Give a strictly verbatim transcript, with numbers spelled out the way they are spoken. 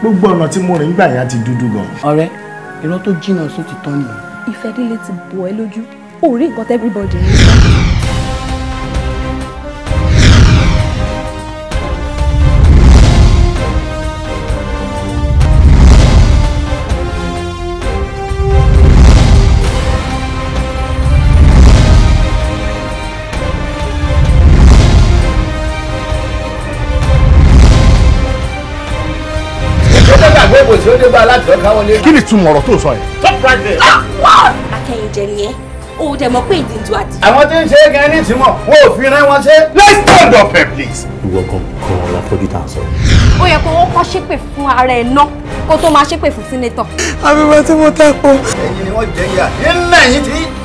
gbogbo ọ̀nà tí mo rìn gbà yẹn ti dúdú gan. ọ̀rẹ́ irọ́ tó jìnnà só ti tán nìyẹn. ìfẹ́ líle ti bò ẹ́ lójú ó rí nǹkan tí everybody ń sọ. kí ni túmọ̀ ọ̀rọ̀ tó sọ yẹn. stop right there. akẹ́yìnjẹ ni ẹ́ o dẹ̀ mọ̀ pé ìdí ń du àdì. àwọn tí ń ṣe é gan ní tìmọ̀ wọn ò fi rán wọn ṣe. let's stand up here please. ìwọ kan kan la fojú tá a sọ. ó yẹ kó wọ́n kọ́ ṣépè fún ara ẹ̀ ná kó tó máa ṣépè fún sínétọ̀. àbí wọ́n tí mo tẹ́ po. ẹ̀yin ni wọ́n jẹ́ ìyá nínú ẹ̀yìn tí.